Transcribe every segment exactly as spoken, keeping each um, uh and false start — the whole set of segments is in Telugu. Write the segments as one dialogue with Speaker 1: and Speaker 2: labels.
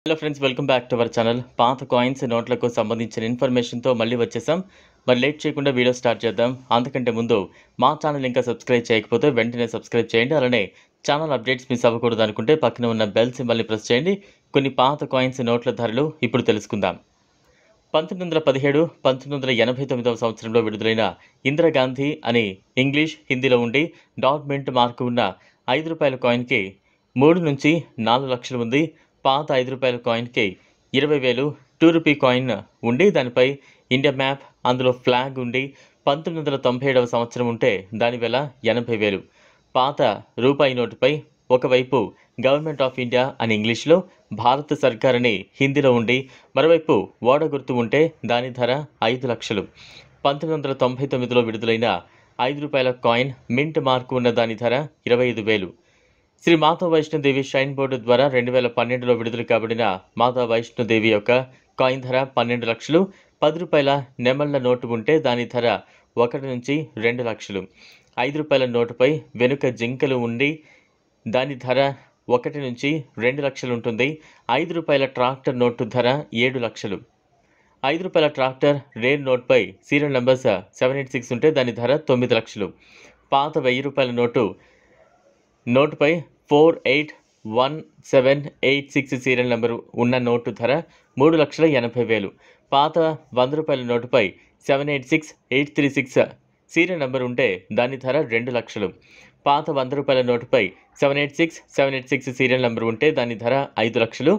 Speaker 1: Hello friends, welcome back to our channel. పాత కాయిన్స్ నోట్లకు సంబంధించిన ఇన్ఫర్మేషన్తో మళ్ళీ వచ్చేసాం. మరి లేట్ చేయకుండా వీడియో స్టార్ట్ చేద్దాం. అంతకంటే ముందు మా ఛానల్ ఇంకా సబ్స్క్రైబ్ చేయకపోతే వెంటనే సబ్స్క్రైబ్ చేయండి. అలానే ఛానల్ అప్డేట్స్ మిస్ అవ్వకూడదు అనుకుంటే పక్కన ఉన్న బెల్ సింబల్ని ప్రెస్ చేయండి. కొన్ని పాత కాయిన్స్ నోట్ల ధరలు ఇప్పుడు తెలుసుకుందాం. పంతొమ్మిది వందల పదిహేడు పంతొమ్మిది వందల ఎనభై తొమ్మిదవ సంవత్సరంలో విడుదలైన ఇందిరాగాంధీ అని ఇంగ్లీష్ హిందీలో ఉండి డాట్ మింట్ మార్కు ఉన్న ఐదు రూపాయల కాయిన్కి మూడు నుంచి నాలుగు లక్షలు ఉంది. పాత ఐదు రూపాయల కాయిన్కి ఇరవై వేలు టూ రూపీ కాయిన్ ఉండి దానిపై ఇండియా మ్యాప్, అందులో ఫ్లాగ్ ఉండి పంతొమ్మిది వందల తొంభై ఏడవ సంవత్సరం ఉంటే దాని వేల ఎనభై వేలు. పాత రూపాయి నోటుపై ఒకవైపు గవర్నమెంట్ ఆఫ్ ఇండియా అని ఇంగ్లీష్లో, భారత సర్కార్ అని హిందీలో ఉండి మరోవైపు ఓడ గుర్తు ఉంటే దాని ధర ఐదు లక్షలు. పంతొమ్మిది వందల తొంభై తొమ్మిదిలో విడుదలైన ఐదు రూపాయల కాయిన్ మింట్ మార్కు ఉన్న దాని ధర ఇరవై ఐదు వేలు. శ్రీ మాతా వైష్ణోదేవి షైన్ బోర్డు ద్వారా రెండు వేల పన్నెండులో విడుదల కాబడిన మాతా వైష్ణోదేవి యొక్క కాయిన్ ధర పన్నెండు లక్షలు. పది రూపాయల నెమళ్ల నోటు ఉంటే దాని ధర ఒకటి నుంచి రెండు లక్షలు. ఐదు రూపాయల నోటుపై వెనుక జింకలు ఉండి దాని ధర ఒకటి నుంచి రెండు లక్షలు ఉంటుంది. ఐదు రూపాయల ట్రాక్టర్ నోటు ధర ఏడు లక్షలు. ఐదు రూపాయల ట్రాక్టర్ రేర్ నోట్పై serial numbers seven eight six ఉంటే దాని ధర తొమ్మిది లక్షలు. పాత వెయ్యి రూపాయల నోటు నోటుపై four eight one seven eight six serial number ఉన్న నోటు ధర మూడు లక్షల ఎనభై వేలు. పాత వంద రూపాయల నోటుపై seven eight six eight three six serial number ఉంటే దాని ధర రెండు లక్షలు. పాత వంద రూపాయల నోటుపై seven eight six seven eight six serial number ఉంటే దాని ధర ఐదు లక్షలు.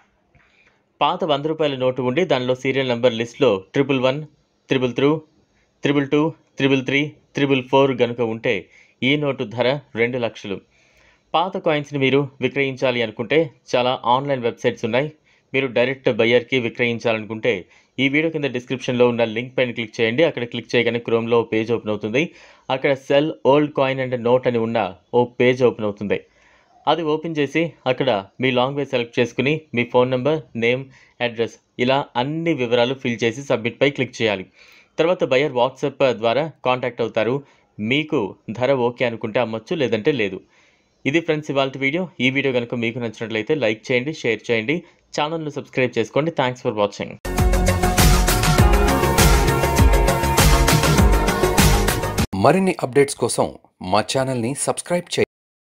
Speaker 1: పాత వంద రూపాయల నోటు ఉండి దానిలో సీరియల్ నెంబర్ లిస్ట్లో triple one triple through triple two triple three triple four గనుక ఉంటే ఈ నోటు ధర రెండు లక్షలు. పాత కాయిన్స్ని మీరు విక్రయించాలి అనుకుంటే చాలా ఆన్లైన్ వెబ్సైట్స్ ఉన్నాయి. మీరు డైరెక్ట్ బయ్యర్కి విక్రయించాలనుకుంటే ఈ వీడియో కింద డిస్క్రిప్షన్లో ఉన్న లింక్ పైన క్లిక్ చేయండి. అక్కడ క్లిక్ చేయగానే క్రోమ్లో పేజ్ ఓపెన్ అవుతుంది. అక్కడ sell old coin and note అని ఉన్న ఓ పేజ్ ఓపెన్ అవుతుంది. అది ఓపెన్ చేసి అక్కడ మీ లాంగ్వేజ్ సెలెక్ట్ చేసుకుని మీ ఫోన్ నెంబర్, నేమ్, అడ్రస్ ఇలా అన్ని వివరాలు ఫిల్ చేసి సబ్మిట్ పై క్లిక్ చేయాలి. తర్వాత బయ్యర్ వాట్సాప్ ద్వారా కాంటాక్ట్ అవుతారు. మీకు ధర ఓకే అనుకుంటే అమ్మొచ్చు, లేదంటే లేదు. ఇది ఫ్రెండ్స్ ఇవాల్టి వీడియో. ఈ వీడియో కనుక మీకు నచ్చినట్లయితే లైక్ చేయండి, షేర్ చేయండి, ఛానల్ను సబ్స్క్రైబ్ చేసుకోండి. Thanks for watching.
Speaker 2: మరిన్ని అప్డేట్స్ కోసం మా ఛానల్ని సబ్స్క్రైబ్ చేయండి.